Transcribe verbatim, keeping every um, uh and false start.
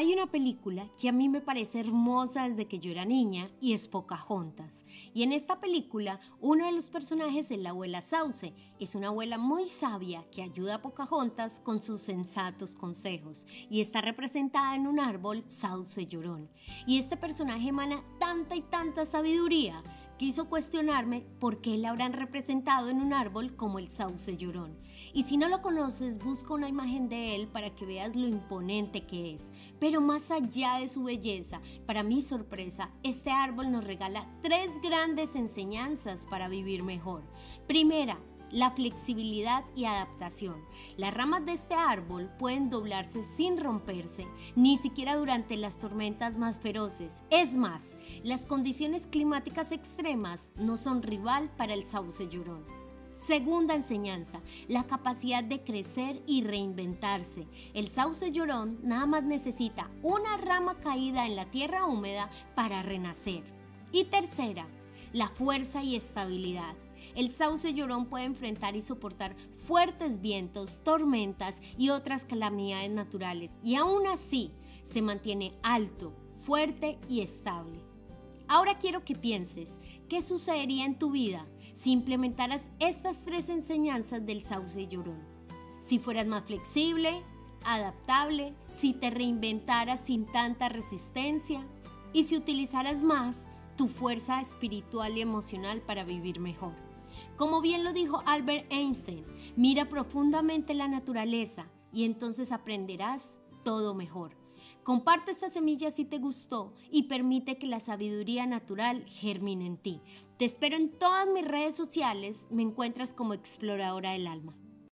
Hay una película que a mí me parece hermosa desde que yo era niña y es Pocahontas. Y en esta película, uno de los personajes es la abuela Sauce. Es una abuela muy sabia que ayuda a Pocahontas con sus sensatos consejos y está representada en un árbol Sauce Llorón. Y este personaje emana tanta y tanta sabiduría que hizo cuestionarme por qué la habrán representado en un árbol como el Sauce Llorón. Y si no lo conoces, busca una imagen de él para que veas lo imponente que es. Pero más allá de su belleza, para mi sorpresa, este árbol nos regala tres grandes enseñanzas para vivir mejor. Primera, la flexibilidad y adaptación. Las ramas de este árbol pueden doblarse sin romperse, ni siquiera durante las tormentas más feroces. Es más, las condiciones climáticas extremas no son rival para el sauce llorón. Segunda enseñanza, la capacidad de crecer y reinventarse. El sauce llorón nada más necesita una rama caída en la tierra húmeda para renacer. Y tercera, la fuerza y estabilidad. El sauce llorón puede enfrentar y soportar fuertes vientos, tormentas y otras calamidades naturales, y aún así se mantiene alto, fuerte y estable. Ahora quiero que pienses, ¿qué sucedería en tu vida si implementaras estas tres enseñanzas del sauce llorón? Si fueras más flexible, adaptable, si te reinventaras sin tanta resistencia y si utilizaras más tu fuerza espiritual y emocional para vivir mejor. Como bien lo dijo Albert Einstein, mira profundamente la naturaleza y entonces aprenderás todo mejor. Comparte esta semilla si te gustó y permite que la sabiduría natural germine en ti. Te espero en todas mis redes sociales, me encuentras como Exploradora del Alma.